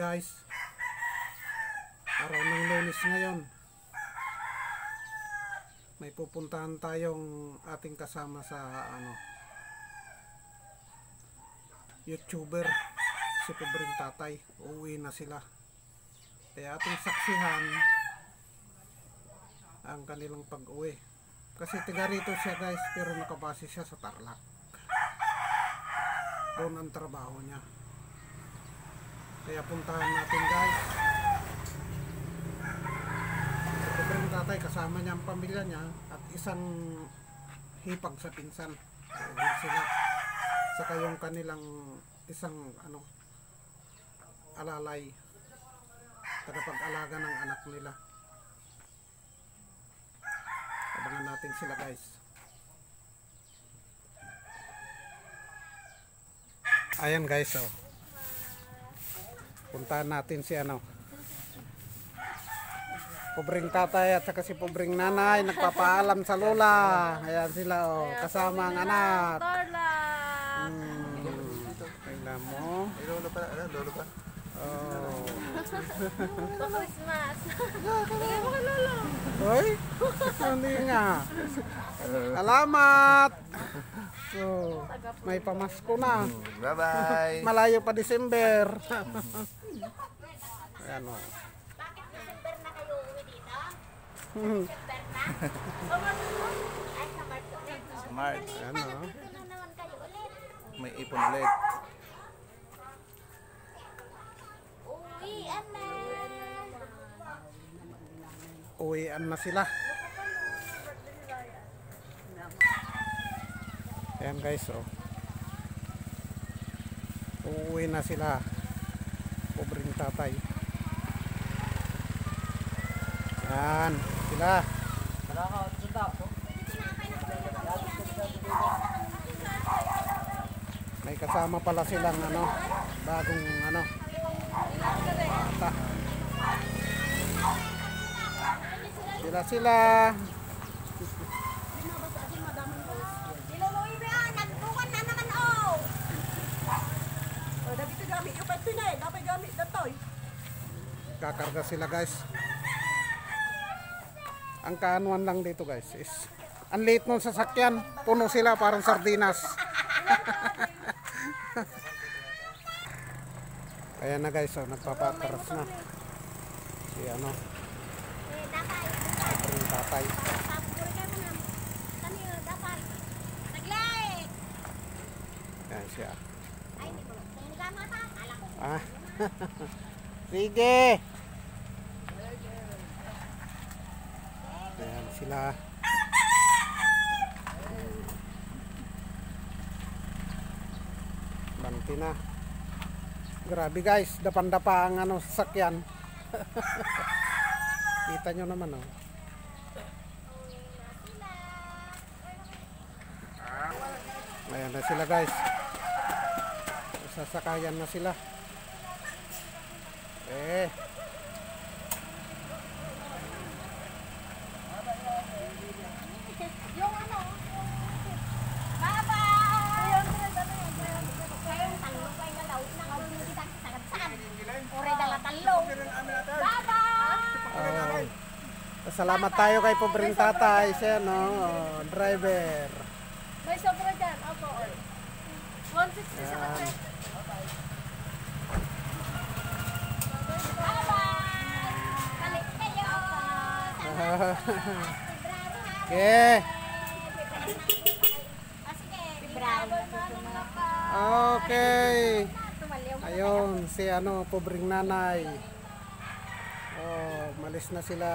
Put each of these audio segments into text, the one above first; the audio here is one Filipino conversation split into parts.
guys, araw ng Lunes ngayon. May pupuntahan tayong ating kasama sa YouTuber, si Pobreng Tatay. Uuwi na sila. Kaya ating saksihan ang kanilang pag-uwi. Kasi tiga rito siya guys, pero nakabase siya sa Tarlac. Doon ang trabaho niya. Kaya puntahan natin guys. Si Pobreng Tatay kasama niya ang pamilya niya at isang hipag sa pinsan. Uuwi sila. Saka yung kanilang isang alalay, tagapag-alaga ng anak nila. Abangan natin sila guys. Ayan guys, oh. Puntahan natin si Pobreng Tatay at saka si Pobreng Nanay nagpapaalam sa lola. Ayan sila, oh, kasama ang anak. Tingnan mo. Lolo pa, lolo pa. Oh. Christmas. Tingnan mo ka, lolo. Hoy, hindi nga. Salamat. So, may pamasko na. Bye-bye. Malayo pa December. Ayan o. Bakit December na kayo uwi dito? December na? Ay, sa March ulit. Sa March. Ayan o. Dito na naman kayo ulit. May ipon ulit. Uwian na. Uwian na sila. Ayan guys, oh. Uuwi na sila. Pobreng Tatay. Ayan, sila. May kasama pala silang bagong bata. Sila. Kakarga sila guys. Ang kaanuan lang dito guys is ang liit ng sasakyan, puno sila parang sardinas. Ayan na guys, oh, nagpapataras na si Pobreng Tatay. Ayan siya. Ah. Sige. Ayan sila. Banti na. Grabe guys, dapan-dapa ang sasakyan. Kita nyo naman oh. Ayan na sila guys. Sasakayan na sila. Yung Baba! Kayong talong ko ay nalaw na kawin kita sagad-sagad. Ore dala talong. Baba! Salamat tayo kay Pobreng Tatay, siya driver. May sobra dyan. Opo. 160 sa katre. Okay. Okay. Ayun, si Pobreng Nanay. Oh, malis na sila.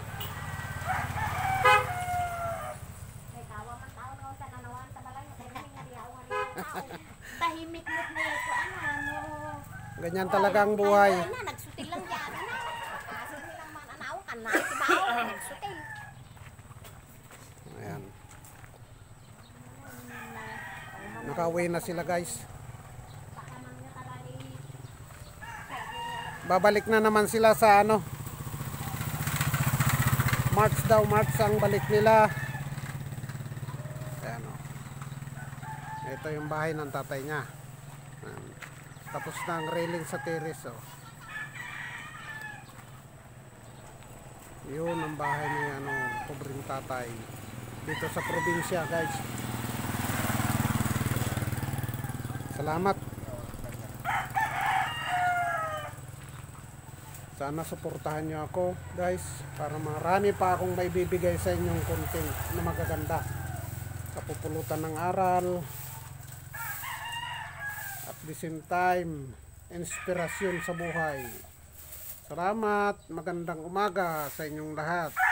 Tahimik-nik na ito. Ganyan talaga ang buhay. Nagsutil lang yan. Nagsutil lang man. Anaw ka na. Sibaw. Nagsutil. Ayan. Nakauwi na sila guys. Babalik na naman sila sa March daw, March ang balik nila. Ayan o. Ito yung bahay ng tatay niya. Tapos na ang railing sa terrace oh. Yun ang bahay ni pobreng tatay dito sa probinsya, guys. Salamat. Sana suportahan nyo ako, guys, para marami pa akong may bibigay sa inyong content na magaganda, kapupulutan ng aral at the same time inspirasyon sa buhay. Salamat, magandang umaga sa inyong lahat.